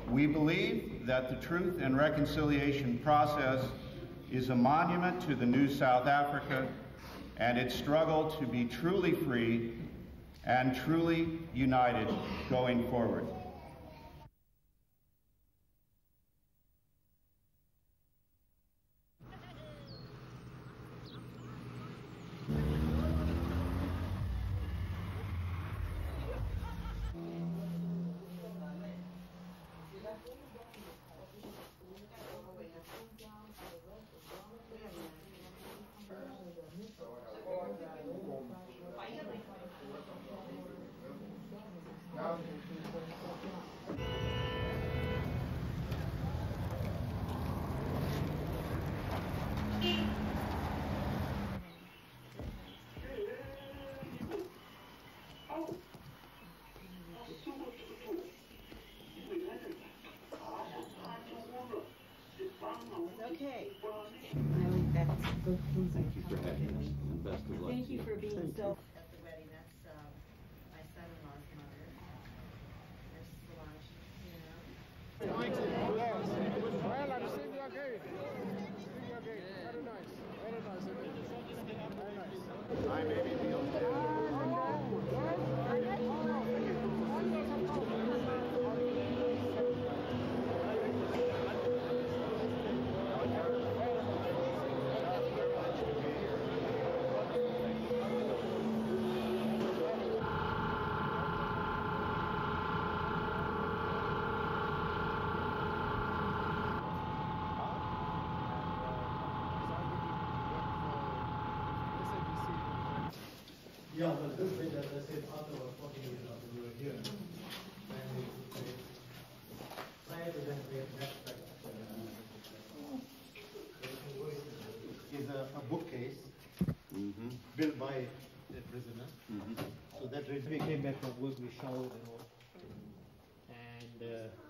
We believe that the Truth and Reconciliation process is a monument to the new South Africa and its struggle to be truly free and truly united going forward. Okay. Thank you for having us, and best of luck. Thank you for being so. At the wedding, that's my son-in-law's mother. There's Solange, you know. Yes. Well, I received your gate. Very nice. Very nice. Very nice. I'm Amy BIEHL. Yeah, but this way, as I said, after about 40 years after we were here, and prior to that, we had that is a bookcase built by a prisoner. So that we came back from work, we showered and all. And